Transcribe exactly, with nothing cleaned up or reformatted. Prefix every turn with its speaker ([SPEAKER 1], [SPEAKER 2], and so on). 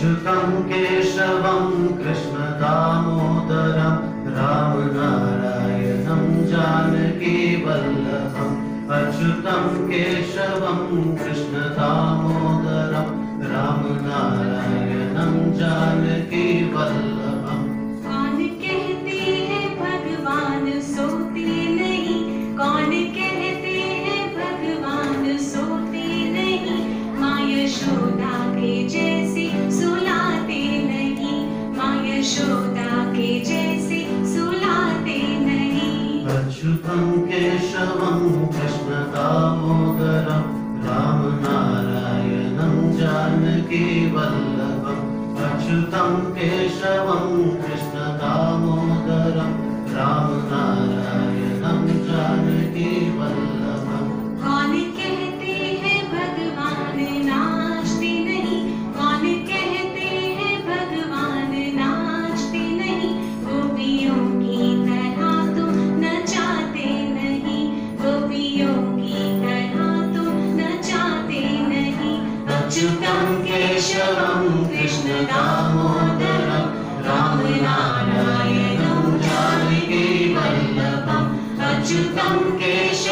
[SPEAKER 1] अच्युतं केशवं कृष्ण दामोदरं रामनारायणं जानकी वल्लभम् अच्युतं केशवं कृष्ण दामोदरं रामनारायणं जानकी वल्लभम्।
[SPEAKER 2] कौन कहते हैं भगवान सोते नहीं, कौन कहते हैं भगवान सोते नहीं, माँ यशोदा के जैसे सुलाते नहीं, माँ यशोदा के जैसे सुलाते नहीं।
[SPEAKER 1] अच्युतं केशवं कृष्ण दामोदरं रामनारायणं जानकी वल्लभम् अच्युतं केशवं कृष्ण दामोदरं रामनारायणं जानकी वल्लभम्।
[SPEAKER 2] कौन कहते हैं भगवान नाचते नहीं, कौन कहते हैं भगवान नाचते नहीं, गोपियों की तरह तो नचाते नहीं, गोपियों की तरह तो नचाते नहीं।
[SPEAKER 1] अच्युतं केशवं कृष्ण दामोदरं रामनारायणं जानकी वल्लभम् अच्युतं केशवं